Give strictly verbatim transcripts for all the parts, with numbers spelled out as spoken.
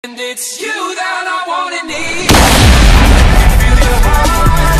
And it's you that I want and need. Feel your heart.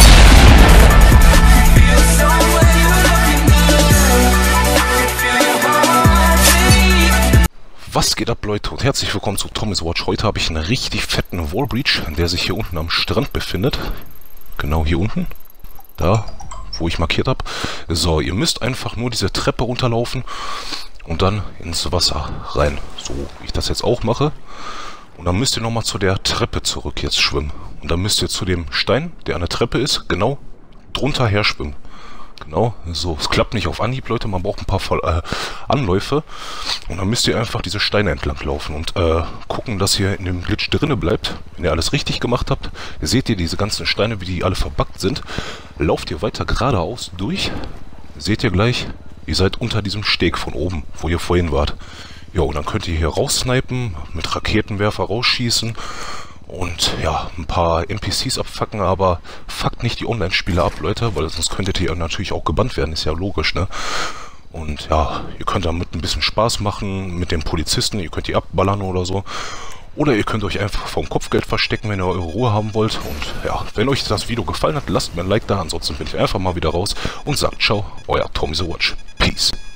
Feel somewhere you're looking good. Feel your heart beat. Was geht ab, Leute, und herzlich willkommen zu Tommy's Watch. Heute habe ich einen richtig fetten Wallbreach, der sich hier unten am Strand befindet. Genau hier unten. Da, wo ich markiert habe. So, ihr müsst einfach nur diese Treppe runterlaufen und dann ins Wasser rein. So, wie ich das jetzt auch mache. Und dann müsst ihr nochmal zu der Treppe zurück jetzt schwimmen. Und dann müsst ihr zu dem Stein, der an der Treppe ist, genau drunter her schwimmen. Genau, so. Es klappt nicht auf Anhieb, Leute. Man braucht ein paar Voll, äh, Anläufe. Und dann müsst ihr einfach diese Steine entlang laufen und äh, gucken, dass ihr in dem Glitch drinne bleibt. Wenn ihr alles richtig gemacht habt, seht ihr diese ganzen Steine, wie die alle verbuggt sind. Lauft ihr weiter geradeaus durch. Seht ihr gleich, ihr seid unter diesem Steg von oben, wo ihr vorhin wart. Ja, und dann könnt ihr hier raussnipen, mit Raketenwerfer rausschießen und ja, ein paar N P Cs abfacken, aber fuckt nicht die Online-Spiele ab, Leute, weil sonst könntet ihr natürlich auch gebannt werden, ist ja logisch, ne? Und ja, ihr könnt damit ein bisschen Spaß machen mit den Polizisten, ihr könnt die abballern oder so. Oder ihr könnt euch einfach vom Kopfgeld verstecken, wenn ihr eure Ruhe haben wollt. Und ja, wenn euch das Video gefallen hat, lasst mir ein Like da, ansonsten bin ich einfach mal wieder raus und sagt ciao, euer Tommy's Watch. Peace.